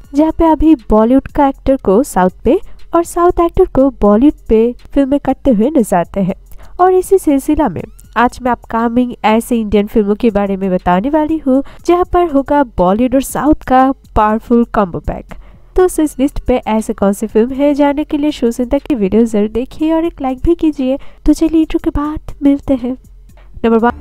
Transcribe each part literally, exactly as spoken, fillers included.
जहाँ पे अभी बॉलीवुड का एक्टर को साउथ पे और साउथ एक्टर को बॉलीवुड पे फिल्में करते हुए नजर आते हैं। और इसी सिलसिला में आज मैं अपकमिंग ऐसे इंडियन फिल्मों के बारे में बताने वाली हूँ जहाँ पर होगा बॉलीवुड और साउथ का पावरफुल कॉम्बो पैक। तो इस लिस्ट पे ऐसे कौन सी फिल्म है जानने के लिए शुरू से तक की वीडियो जरूर देखिए और एक लाइक भी कीजिए। तो चलिए इंट्रो के बाद मिलते हैं। Number one,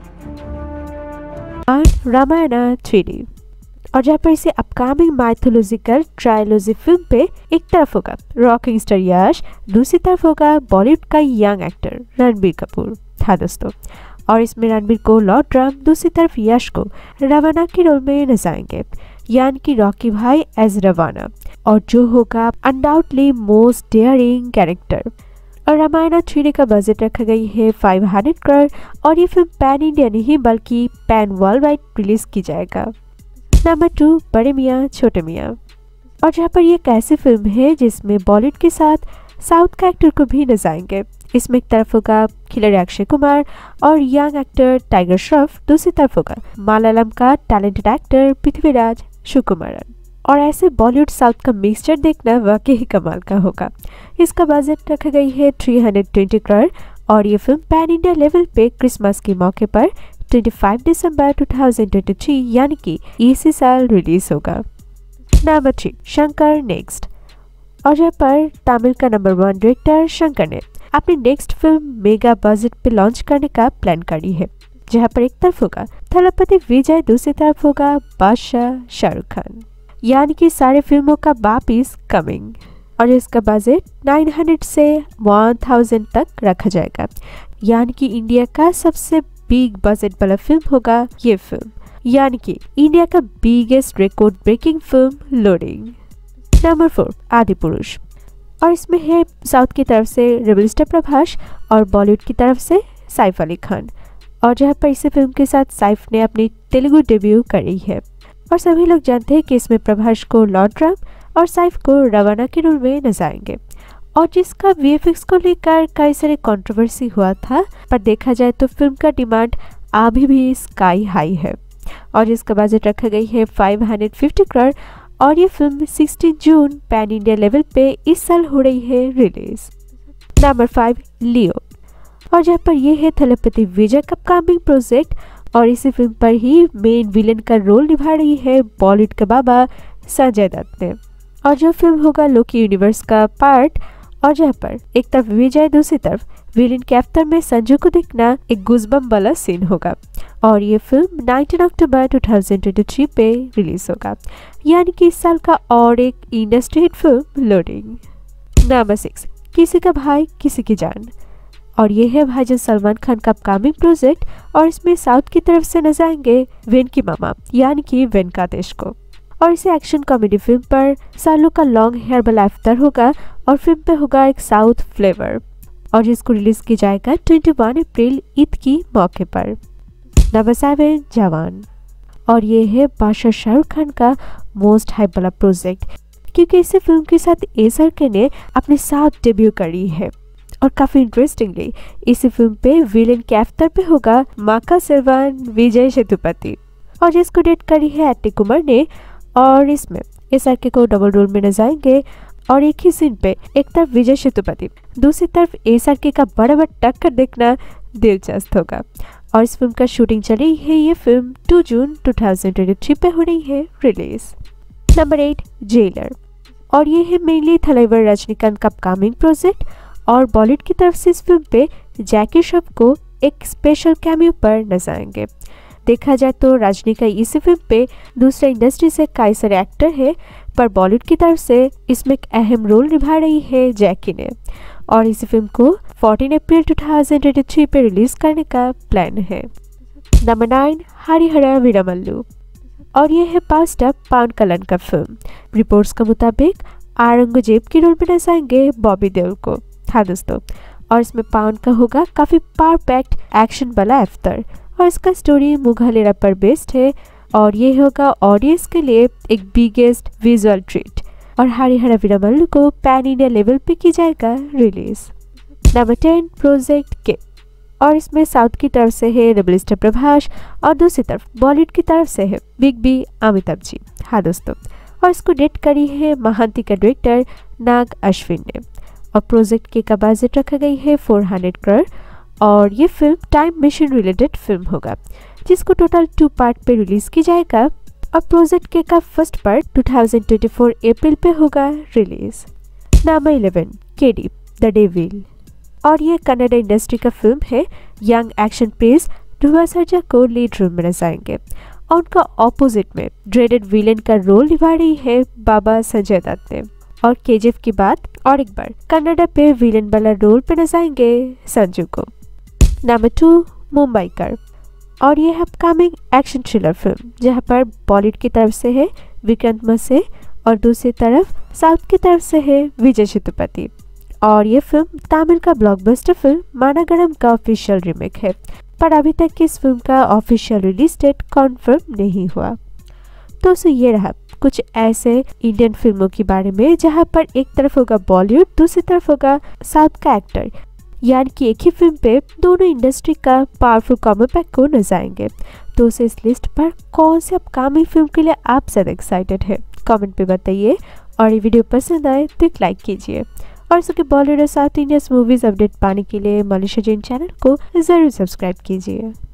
Ramayana three D. और जहाँ पर इसे अपकमिंग माइथोलॉजिकल ट्रायलॉजी फिल्म पे एक तरफ होगा रॉकिंग स्टार यश, दूसरी तरफ होगा बॉलीवुड का यंग एक्टर रणबीर कपूर। हाँ दोस्तों, और इसमें रणबीर को लॉर्ड राम, दूसरी तरफ यश को रवाना के रोल में नजाएंगे, यानी कि रॉकी भाई एज रवाना, और जो होगा अनडाउटली मोस्ट डेयरिंग कैरेक्टर। और रामायण थ्री डी का बजट रखा गई है पाँच सौ करोड़ और ये फिल्म पैन इंडिया नहीं बल्कि पैन वर्ल्ड वाइड रिलीज की जाएगा। नंबर टू, बड़े मियाँ छोटे मियाँ। और जहाँ पर ये एक ऐसी फिल्म है जिसमें बॉलीवुड के साथ साउथ का एक्टर को भी नजाएंगे। इसमें एक तरफ होगा खिलाड़ी अक्षय कुमार और यंग एक्टर टाइगर श्रॉफ, दूसरी तरफ होगा मलयालम का टैलेंटेड एक्टर पृथ्वीराज सुकुमारन। और ऐसे बॉलीवुड साउथ का मिक्सचर देखना वाकई ही कमाल का होगा। इसका बजट रखा गई है तीन सौ बीस करोड़ और ये फिल्म पैन इंडिया लेवल पे क्रिसमस के मौके पर पच्चीस दिसंबर दो हज़ार तेईस यानी कि इसी साल रिलीज होगा। Number three, Shankar next. और यहाँ पर तमिल का नंबर वन डायरेक्टर शंकर ने अपनी नेक्स्ट फिल्म मेगा बजट पे लॉन्च करने का प्लान करी है, जहाँ पर एक तरफ होगा थलपति विजय, दूसरी तरफ होगा बादशाह शाहरुख खान, यानी कि सारे फिल्मों का वापिस कमिंग। और इसका बजट नौ सौ से एक हज़ार तक रखा जाएगा, यानी कि इंडिया का सबसे बिग बजट वाला फिल्म होगा ये फिल्म, यानी कि इंडिया का biggest record breaking film loading. Number four, Adipurush. और इसमें है साउथ की तरफ से रेबल स्टार प्रभास और बॉलीवुड की तरफ से सैफ अली खान। और जहाँ पर इस फिल्म के साथ सैफ ने अपनी तेलुगु डेब्यू करी है। और सभी लोग जानते हैं कि इसमें प्रभास को लॉर्ड राम और सैफ को रवाना के रोल में नजाएंगे, और जिसका वीएफएक्स को लेकर कई सारे कंट्रोवर्सी हुआ था, पर देखा जाए तो फिल्म का डिमांड अभी भी स्काई हाई है। और जिसका बजट रखा गई है पाँच सौ पचास करोड़ और ये फिल्म सोलह जून पैन इंडिया लेवल पे इस साल हो रही है रिलीज। नंबर फाइव, लियो। और जहाँ पर ये है थलपति विजय का अपकमिंग प्रोजेक्ट और इसी फिल्म पर ही मेन विलेन का रोल निभा रही है बॉलीवुड के बाबा संजय दत्त ने। और जो फिल्म होगा लोकी यूनिवर्स का पार्ट, और जहाँ पर एक तरफ विजय, दूसरी तरफ विलेन के अवतार में संजू को देखना एक गुजबम वाला सीन होगा। और ये फिल्म उन्नीस अक्टूबर दो हज़ार तेईस पे रिलीज होगा, यानी कि इस साल का और एक industry hit film loading. Number six, Kisi Ka भाई किसी की जान। और ये है भाईजान सलमान खान का अपकमिंग प्रोजेक्ट और इसमें साउथ की तरफ से नजाएंगे वेंकी मामा, यानी कि वेंकटेश को। और इसे एक्शन कॉमेडी फिल्म पर सालों का लॉन्ग हेयर वाला अवतार होगा और फिल्म पे होगा एक साउथ फ्लेवर, और जिसको रिलीज की जाएगा इक्कीस अप्रैल ईद की मौके पर। नंबर सेवन, जवान। और ये है बादशाह शाहरुख खान का मोस्ट हाइप वाला प्रोजेक्ट, क्योंकि इसी फिल्म के साथ एसआरके ने अपने साथ डेब्यू करी है। और काफी इंटरेस्टिंगली इसी फिल्म पे विलेन के अवतार पे होगा माका सेल्वन विजय सेतुपति, और जिसको डेट करी है एट्टी कुमार ने। और इसमें एसआरके को डबल रोल में नजाएंगे और एक ही सीन पे एक तरफ विजय सेतुपति, दूसरी तरफ एसआरके का बड़ा बड़ा टक्कर देखना दिलचस्प होगा। और इस फिल्म का शूटिंग चली है ये फिल्म दो जून दो हज़ार तेईस पे हो रही है रिलीज। Number eight, jailer. और ये है मेनली थलाइवर रजनीकांत का अपकमिंग प्रोजेक्ट और बॉलीवुड की तरफ से इस फिल्म पे जैकी श्रॉफ को एक स्पेशल कैमियो पर नजाएंगे। देखा जाए तो रजनी का इसी फिल्म पे दूसरे इंडस्ट्री से कई सारे एक्टर है, पर बॉलीवुड की तरफ से इसमें एक अहम रोल निभा रही है जैकी ने। और इसी फिल्म को चौदह अप्रैल दो हज़ार तेईस पे रिलीज करने का प्लान है। Number nine, Harihara Veeramallu. और ये है पास्ट अप पवन कल्याण का फिल्म। रिपोर्ट्स के मुताबिक औरंगजेब के रोल में नचाएंगे बॉबी देओल को। हाँ दोस्तों, और इसमें पवन का होगा काफी परफेक्ट एक्शन वाला अवतार और इसका स्टोरी मुगल एरा पर बेस्ड है और ये होगा ऑडियंस के लिए एक बिगेस्ट विजुअल ट्रीट। और हरिहर वीरमल्लू को पैन इंडिया लेवल पे की जाएगा रिलीज। नंबर टेन, प्रोजेक्ट के। और इसमें साउथ की तरफ से है रेबल स्टार प्रभास और दूसरी तरफ बॉलीवुड की तरफ से है बिग बी अमिताभ जी। हाँ दोस्तों, और इसको डायरेक्ट करी है महांती का डायरेक्टर नाग अश्विन ने। और प्रोजेक्ट के का बजट रखा गई है चार सौ करोड़ और ये film time machine related film होगा जिसको टोटल टू पार्ट पे रिलीज की जाएगा। और प्रोजेक्ट के का फर्स्ट पार्ट दो हज़ार चौबीस अप्रैल पे होगा release. Number eleven KD the devil. और ये कन्नड़ इंडस्ट्री का फिल्म है। Young action prince Dhruva Sarja को लीड रोल में नजाएंगे और उनका ऑपोजिट में ड्रेडेड विलेन का रोल निभा रही है बाबा संजय दत्त ने। और केजीएफ की बात और एक बार कन्नड़ा पे विलेन वाला रोल पे नजाएंगे संजू को। Number two Mumbaikar. और ये अपकमिंग एक्शन थ्रिलर फिल्म जहां पर बॉलीवुड की तरफ से है विक्रांत मसे और दूसरी तरफ साउथ की तरफ से है विजय सेतुपति। और ये फिल्म तमिल का ब्लॉकबस्टर फिल्म मानागरम का ऑफिशियल रीमेक है, पर अभी तक इस फिल्म का ऑफिशियल रिलीज डेट कॉन्फर्म नहीं हुआ। तो सो ये रहा कुछ ऐसे इंडियन फिल्मों के बारे में जहां पर एक तरफ होगा बॉलीवुड, दूसरी तरफ होगा साउथ का एक्टर, यानी कि एक ही फिल्म पे दोनों इंडस्ट्री का पावरफुल कॉम्बो पैक को नजाएंगे। तो उसे इस लिस्ट पर कौन से अपकमिंग फिल्म के लिए आप ज्यादा एक्साइटेड है कमेंट पे बताइए। और ये वीडियो पसंद आए तो एक लाइक कीजिए और इसके बॉलीवुड और साउथ इंडियन मूवीज अपडेट पाने के लिए मनीषा जैन चैनल को जरूर सब्सक्राइब कीजिए।